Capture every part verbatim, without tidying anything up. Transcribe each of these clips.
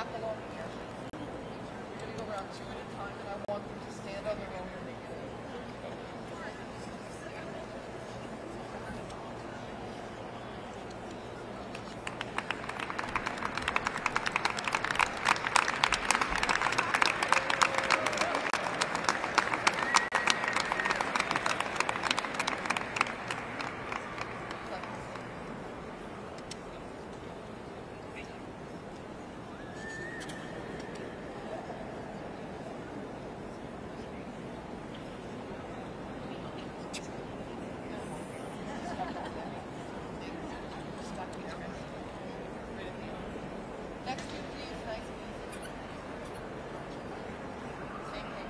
back along here. We're going to go around two at a time, and I want them to stand on their own when they do it. Next two, please. Nice and easy. Same thing.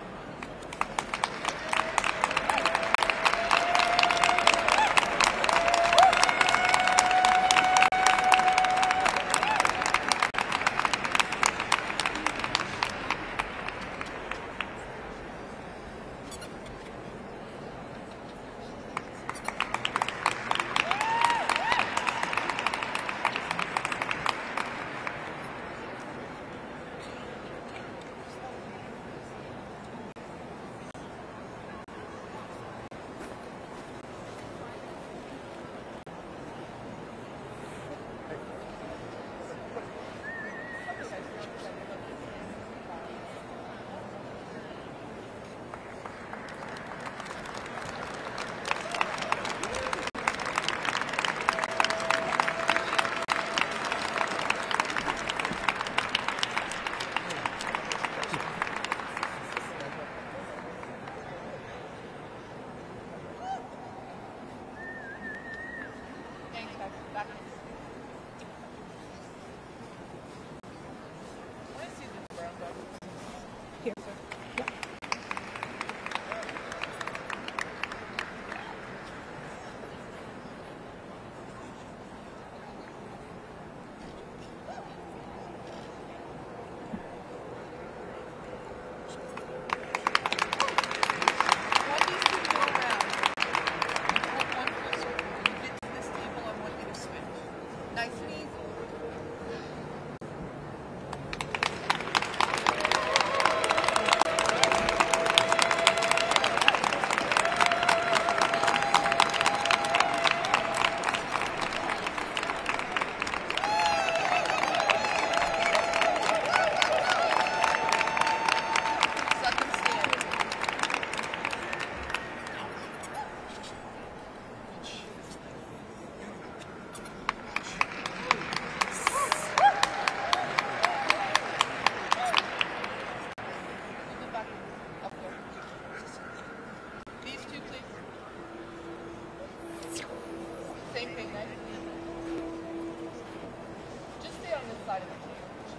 Thanks, guys. Back in. I want to see this brown dog. Here. Yep. Nice and easy. Second stand. Back up there. These two, please. Same thing, nice and easy. Just stay on this side of the table.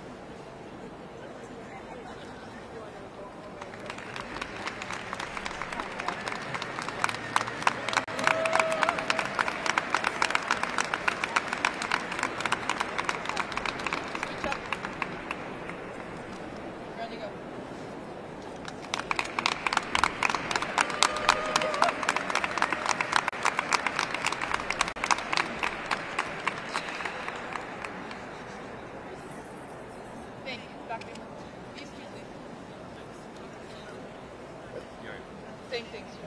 Switch up. Ready to go. Thank you. Back in. These two, please. Same thing, sir.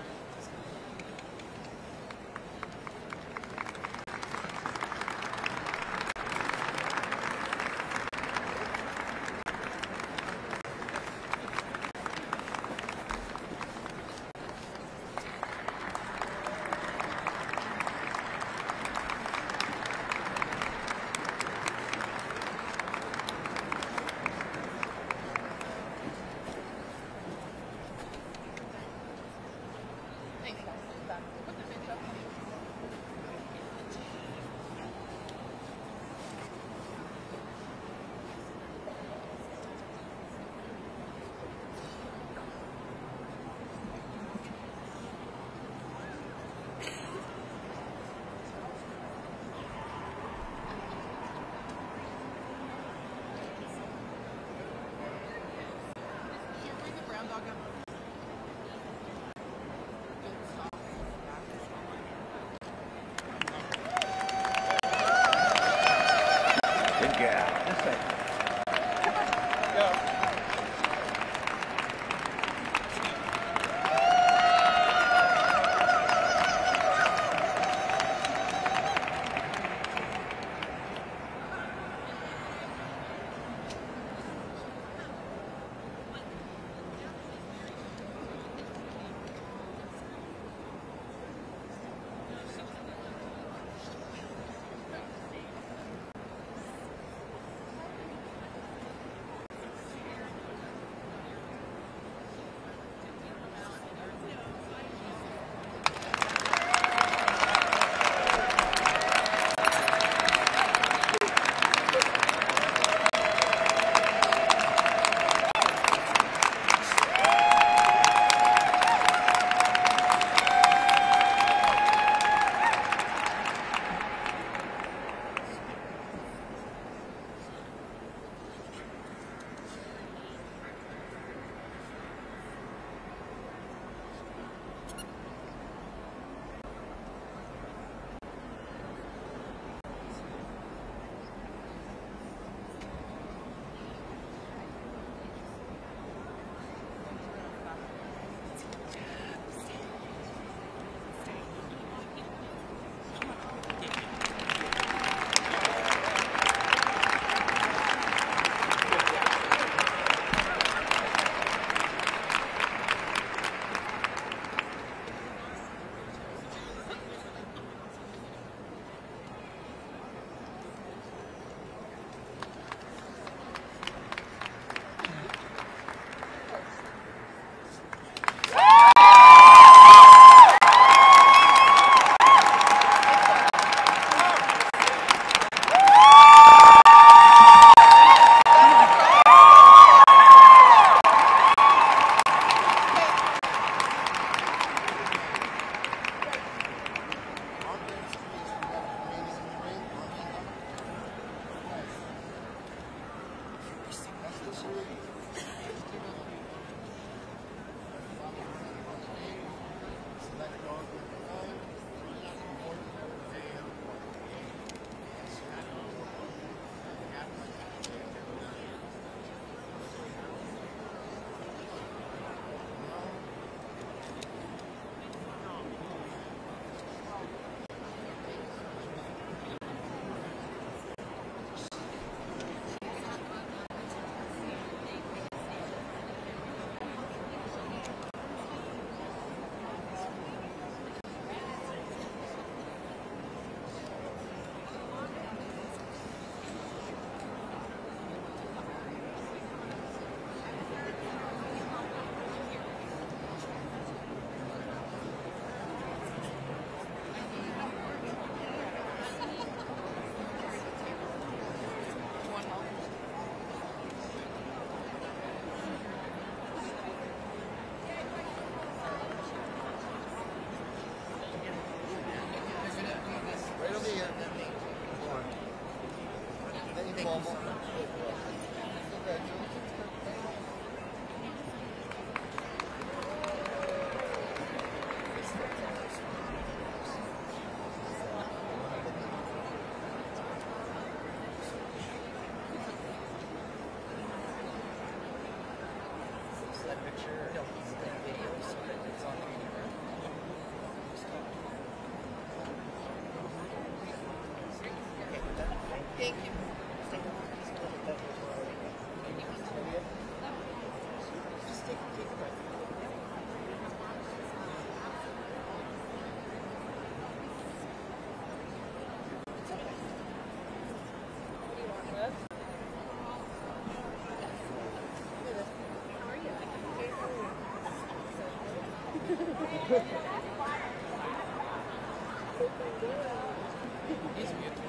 He's mute.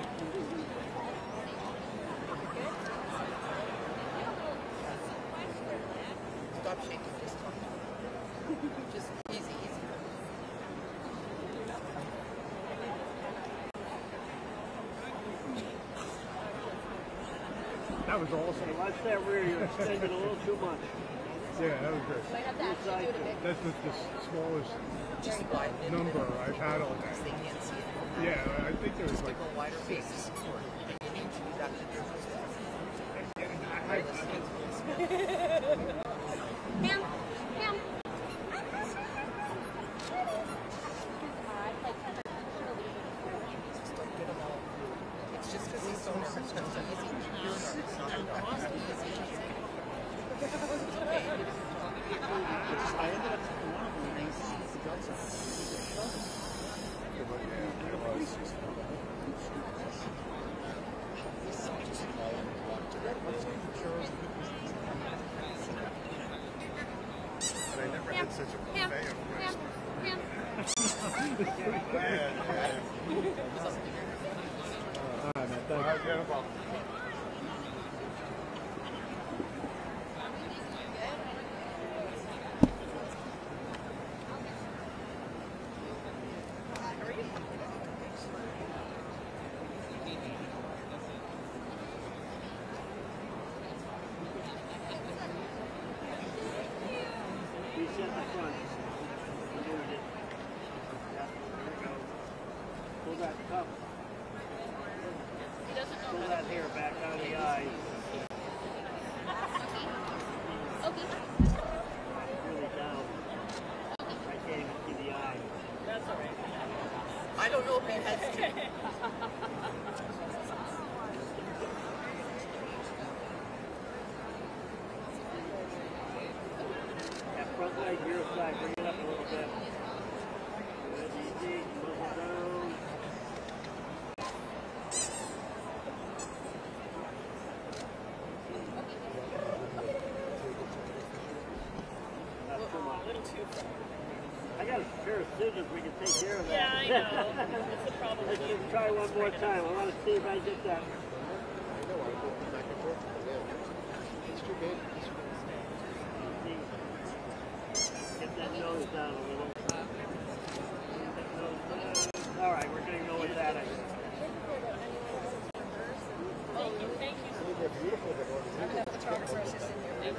Stop shaking, just talk. Just easy, easy. That was awesome. Watch that rear, you're extending a little too much. Yeah, that was good. So I have to actually do it a bit. That's just the smallest Just widen it. number I've had on Because they that. can't see it. Yeah, I think there was Just like give them a wider base to support. You need to do that to do this. Ham, ham. Just don't get them all. It's just because he's so nervous. It's easy. You're nervous, not the dog. It's easy, easy. It's okay. I ended up taking one of them and they seized the guns out. I never had such a Ham, buffet of ham, ham. All right, man. Thank you. Reset the front. We're doing it. Yeah, there we go. Pull that cup. He doesn't know Pull how that to. hair back out of the eyes. Okay. Really down. I can't even see the eye. That's all right. I don't know if he has to. That front leg, rear side, bring it up a little bit. Good, easy, muzzle down. Not too much. A little too far. I got a pair of scissors, we can take care of that. Yeah, I know. That's a problem. Let's just try one more time. I want to see if I get that. Get that nose down a little. Get that nose down. All right, we're going to go with that. I think. Thank you, thank you. I'm going to have the photographer assistant here.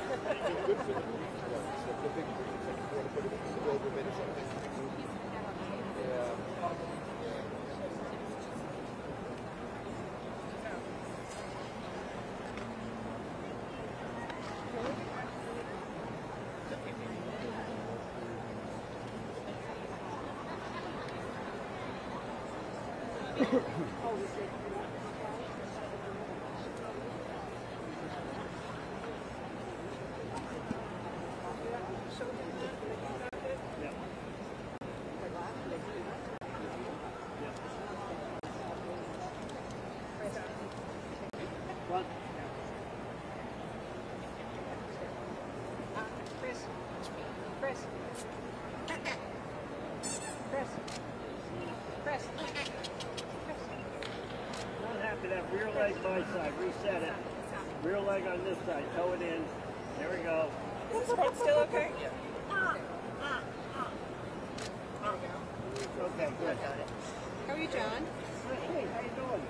Yep. Front. Chris. Chris. Chris. Chris. Not happy that rear leg my side. Reset it. Rear leg on this side. Toe it in. There we go. Is this front still okay? Okay, good. Got it. How are you, John? Hey, how you doing?